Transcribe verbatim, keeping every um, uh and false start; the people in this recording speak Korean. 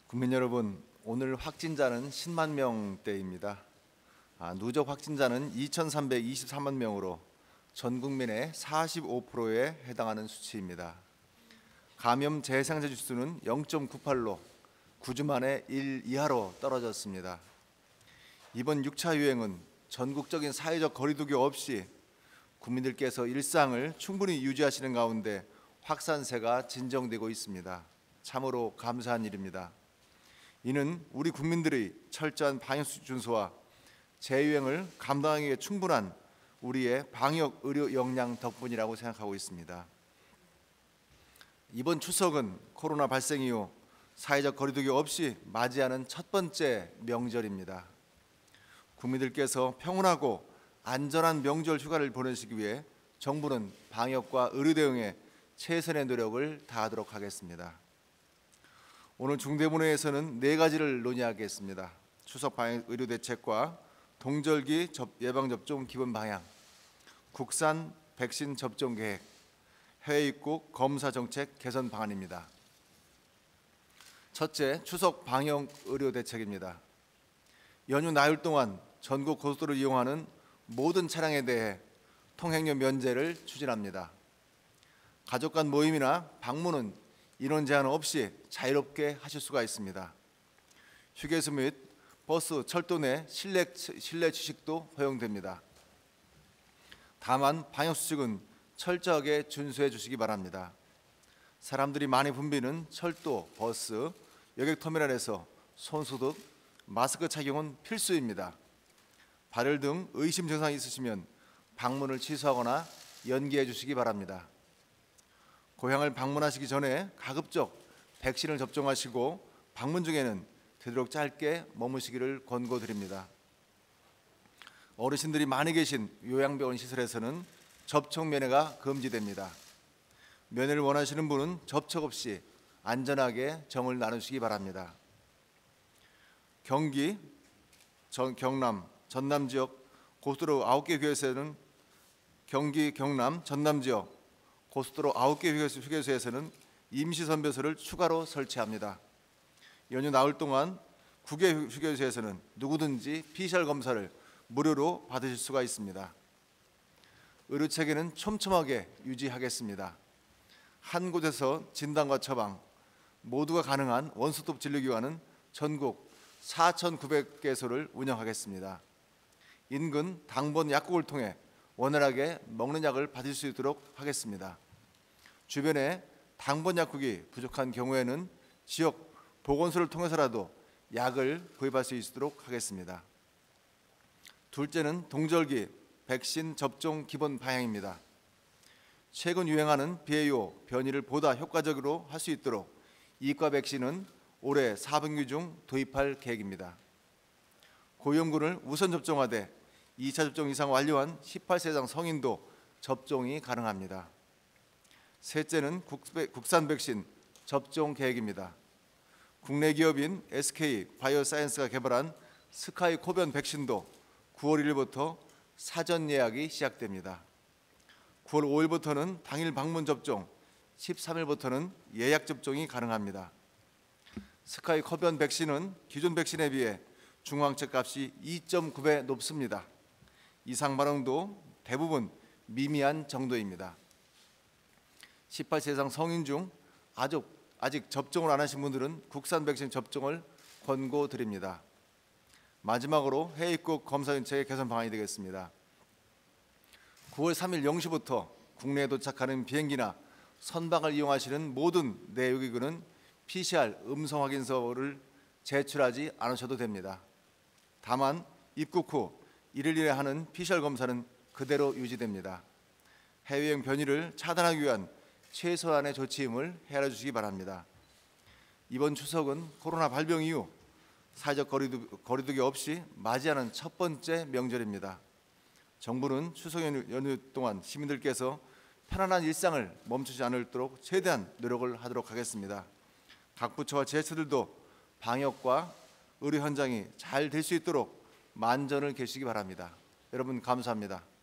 국민 여러분, 오늘 확진자는 십만 명대입니다. 아, 누적 확진자는 이천삼백이십삼만 명으로 전 국민의 사십오 퍼센트에 해당하는 수치입니다. 감염 재생자 지수는 영 점 구팔로 구 주 만에 일 이하로 떨어졌습니다. 이번 육 차 유행은 전국적인 사회적 거리두기 없이 국민들께서 일상을 충분히 유지하시는 가운데 확산세가 진정되고 있습니다. 참으로 감사한 일입니다. 이는 우리 국민들의 철저한 방역 준수와 재유행을 감당하기 위해 충분한 우리의 방역 의료 역량 덕분이라고 생각하고 있습니다. 이번 추석은 코로나 발생 이후 사회적 거리두기 없이 맞이하는 첫 번째 명절입니다. 국민들께서 평온하고 안전한 명절 휴가를 보내시기 위해 정부는 방역과 의료 대응에 최선의 노력을 다하도록 하겠습니다. 오늘 중대본회에서는 네 가지를 논의하겠습니다. 추석 방역 의료 대책과 동절기 예방접종 기본 방향, 국산 백신 접종 계획, 해외 입국 검사 정책 개선 방안입니다. 첫째, 추석 방역 의료 대책입니다. 연휴 나흘 동안 전국 고속도로를 이용하는 모든 차량에 대해 통행료 면제를 추진합니다. 가족 간 모임이나 방문은 인원 제한 없이 자유롭게 하실 수가 있습니다. 휴게소 및 버스, 철도 내 실내, 실내 취식도 허용됩니다. 다만 방역 수칙은 철저하게 준수해 주시기 바랍니다. 사람들이 많이 붐비는 철도, 버스, 여객터미널에서 손소독, 마스크 착용은 필수입니다. 발열 등 의심 증상이 있으시면 방문을 취소하거나 연기해 주시기 바랍니다. 고향을 방문하시기 전에 가급적 백신을 접종하시고 방문 중에는 되도록 짧게 머무시기를 권고드립니다. 어르신들이 많이 계신 요양병원 시설에서는 접촉 면회가 금지됩니다. 면회를 원하시는 분은 접촉 없이 안전하게 정을 나누시기 바랍니다. 경기, 전, 경남, 전남 지역 고속도로 아홉 개 휴게소에는 경기, 경남, 전남 지역 고속도로 아홉 개 휴게소에서는 임시 선별소를 추가로 설치합니다. 연휴 나흘 동안 구 개 휴게소에서는 누구든지 피씨알 검사를 무료로 받으실 수가 있습니다. 의료 체계는 촘촘하게 유지하겠습니다. 한 곳에서 진단과 처방 모두가 가능한 원스톱 진료기관은 전국 사천구백 개소를 운영하겠습니다. 인근 당번 약국을 통해 원활하게 먹는 약을 받을 수 있도록 하겠습니다. 주변에 당번 약국이 부족한 경우에는 지역 보건소를 통해서라도 약을 구입할 수 있도록 하겠습니다. 둘째는 동절기 백신 접종 기본 방향입니다. 최근 유행하는 비에이오 변이를 보다 효과적으로 할 수 있도록 이과 백신은 올해 사 분기 중 도입할 계획입니다. 고위험군을 우선 접종하되 이 차 접종 이상 완료한 십팔 세 이상 성인도 접종이 가능합니다. 셋째는 국산 백신 접종 계획입니다. 국내 기업인 에스케이 바이오사이언스가 개발한 스카이 코변 백신도 구월 일일부터 사전 예약이 시작됩니다. 구월 오일부터는 당일 방문 접종, 십삼일부터는 예약 접종이 가능합니다. 스카이 코변 백신은 기존 백신에 비해 중화항체 값이 이 점 구 배 높습니다. 이상 반응도 대부분 미미한 정도입니다. 십팔 세 이상 성인 중 아직, 아직 접종을 안 하신 분들은 국산 백신 접종을 권고드립니다. 마지막으로 해외 입국 검사 정책의 개선 방안이 되겠습니다. 구월 삼일 영 시부터 국내에 도착하는 비행기나 선박을 이용하시는 모든 내외국인은 피씨알 음성 확인서를 제출하지 않으셔도 됩니다. 다만 입국 후 일일 이내 하는 피씨알 검사는 그대로 유지됩니다. 해외여행 변이를 차단하기 위한 최소한의 조치임을 헤아려 주시기 바랍니다. 이번 추석은 코로나 발병 이후 사회적 거리두기 없이 맞이하는 첫 번째 명절입니다. 정부는 추석 연휴, 연휴 동안 시민들께서 편안한 일상을 멈추지 않도록 최대한 노력을 하도록 하겠습니다. 각 부처와 지자체들도 방역과 의료 현장이 잘 될 수 있도록 만전을 계시기 바랍니다. 여러분 감사합니다.